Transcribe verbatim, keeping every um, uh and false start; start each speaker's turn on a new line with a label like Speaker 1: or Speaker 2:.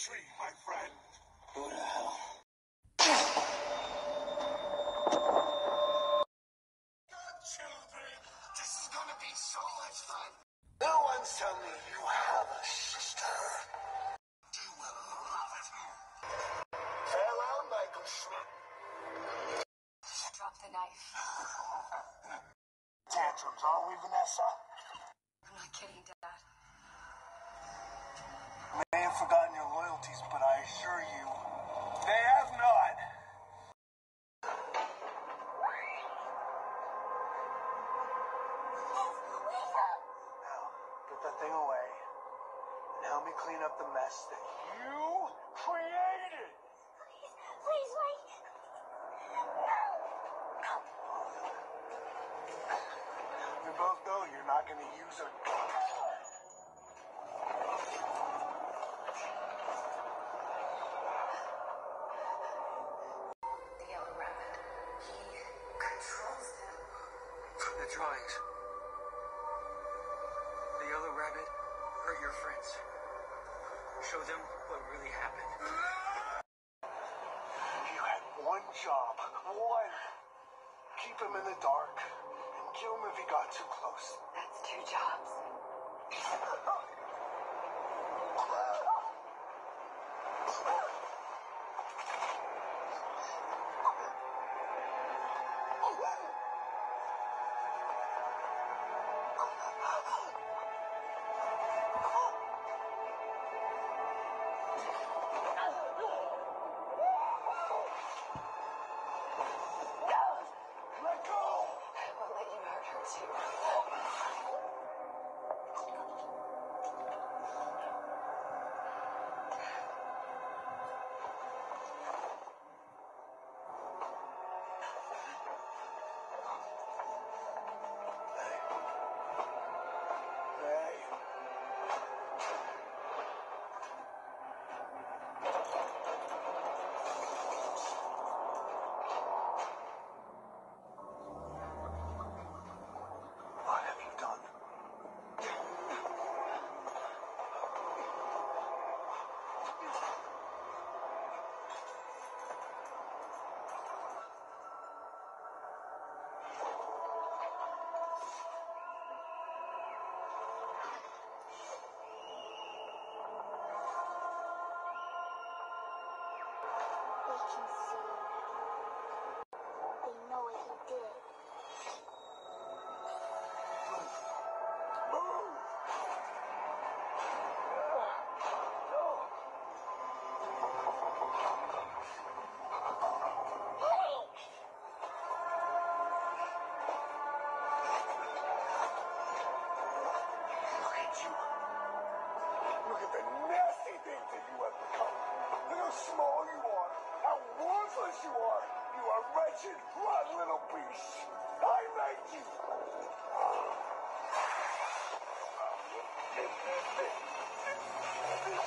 Speaker 1: tree, my friend.
Speaker 2: Who the hell?
Speaker 1: Children, this is gonna be so much fun.
Speaker 2: No one's telling me you have a sister.
Speaker 1: You will love it.
Speaker 2: Farewell, Michael Schmidt.
Speaker 3: Drop the knife.
Speaker 2: Tantrums, aren't we, Vanessa?
Speaker 3: I'm not kidding, Dad.
Speaker 2: I may have forgotten your loyalties, but I assure you, they have not. Now, get that thing away and help me clean up the mess that you created.
Speaker 4: Please, please, wait.
Speaker 2: We both know you're not going to use a...
Speaker 3: The Yellow Rabbit. He controls them.
Speaker 2: From the drawings. The Yellow Rabbit hurt your friends. Show them what really happened. You had one job. One. Keep him in the dark. And kill him if he got too close.
Speaker 3: That's two jobs.
Speaker 2: Let go!
Speaker 3: Won't let you hurt her too.
Speaker 2: Hey. What have you done?
Speaker 4: They can see now. They know what he did.
Speaker 2: Move! Look at you. Look at the nasty things that you have become. Look how small you are. How worthless you are. You are wretched, rotten little beast. I made you.